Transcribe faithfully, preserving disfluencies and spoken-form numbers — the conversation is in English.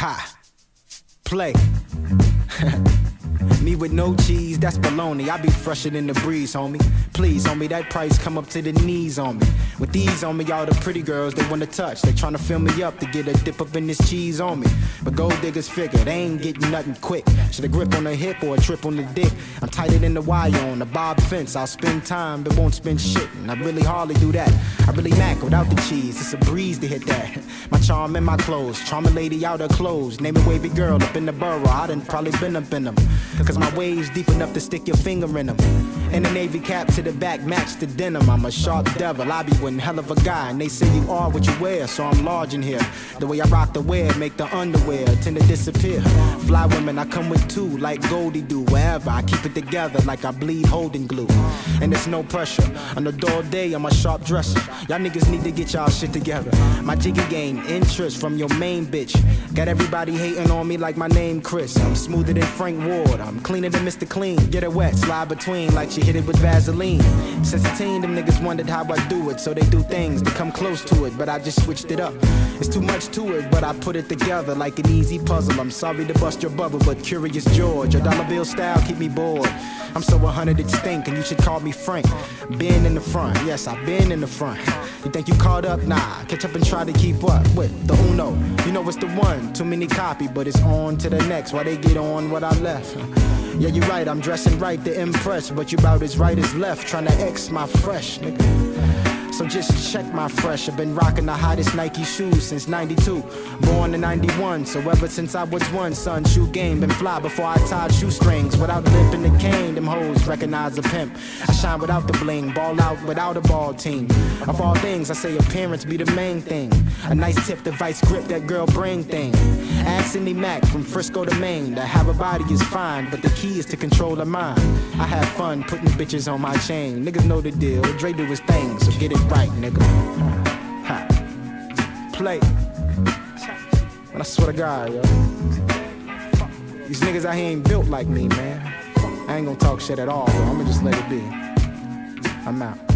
Ha. Play. Me with no cheese, that's baloney. I be fresher than the breeze, homie. Please, homie, that price come up to the knees on me. With these on me, all the pretty girls, they wanna touch. They tryna fill me up to get a dip up in this cheese on me. But gold diggers figure, they ain't getting nothing quick. Should a grip on the hip or a trip on the dick. I'm tighter than the wire on the bob fence. I'll spend time, but won't spend shit. And I really hardly do that. I really mac without the cheese. It's a breeze to hit that. My charm in my clothes, charming lady out her clothes. Name a wavy girl up in the borough. I done probably been up in them. Cause my waves deep enough to stick your finger in them. And a navy cap to the back match the denim. I'm a sharp devil, I be one hell of a guy. And they say you are what you wear, so I'm large in here. The way I rock the wear, make the underwear tend to disappear. Fly women, I come with two, like Goldie do. Wherever, I keep it together like I bleed holding glue. And there's no pressure, on the door day, I'm a sharp dresser. Y'all niggas need to get y'all shit together. My jiggy game, interest from your main bitch. Got everybody hating on me like my name Chris. I'm smoother than Frank Ward, I'm cleaner than Mister Clean. Get it wet, slide between like she hit it with Vaseline. Since a teen, them niggas wondered how I do it. So they do things to come close to it, but I just switched it up. It's too much to it, but I put it together like an easy puzzle. I'm sorry to bust your bubble, but Curious George, a dollar bill style keep me bored. I'm so one hundred it stink, and you should call me Frank. Been in the front, yes, I've been in the front. You think you caught up? Nah, catch up and try to keep up with the Uno. You know it's the one, too many copy, but it's on to the next while they get on what I left. Yeah, you're right, I'm dressing right to impress, but you about as right as left, trying to X my fresh, nigga. So just check my fresh. I've been rocking the hottest Nike shoes since ninety-two. Born in ninety-one, so ever since I was one, son, shoe game been fly before I tied shoestrings. Without the lip and the cane, them hoes recognize a pimp. I shine without the bling, ball out without a ball team. Of all things, I say appearance be the main thing. A nice tip, the vice grip, that girl brain thing. Ask Cindy Mac from Frisco to Maine. To have a body is fine, but the key is to control her mind. I have fun putting bitches on my chain. Niggas know the deal, Dre do his thing, so get it right, nigga. Ha. Play. But I swear to God, yo. These niggas out here ain't built like me, man. I ain't gonna talk shit at all, bro. I'ma just let it be. I'm out.